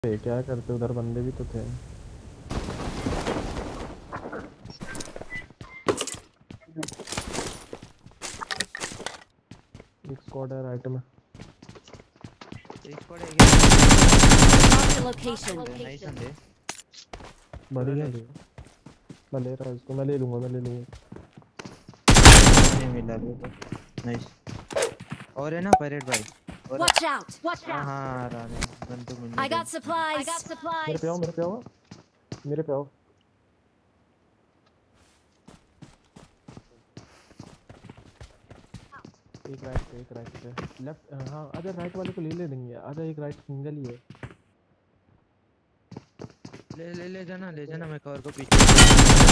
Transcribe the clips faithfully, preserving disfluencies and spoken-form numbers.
ये क्या करते उधर बंदे भी तो थे। एक स्क्वाड है राइट में। एक स्क्वाड है क्या? लोकेशन नाइस अंडे बढ़िया है। मैं ले रहा हूं इसको, मैं ले लूंगा मैं ले लूंगा नहीं मिला तो नाइस। और है ना पायरेट भाई। Watch out watch हां out हां राने बंदूक मिल I got supplies I got supplies मेरे पे आओ मेरे पे आओ मेरे पे आओ। एक राइट पे एक राइट पे लेफ्ट। हाँ आजा राइट वाले को ले ले देंगे। आजा एक राइट सिंगल ही है। ले ले ले जाना ले जाना मैं कवर को पीछे।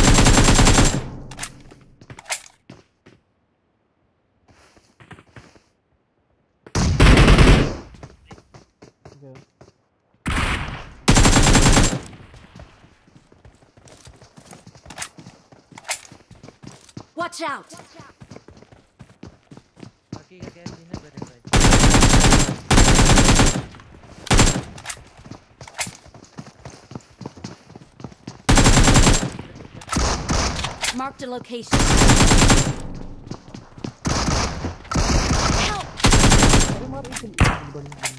Watch out बाकी का क्या सीन है पायरेट भाई? Marked a location अरे मार एक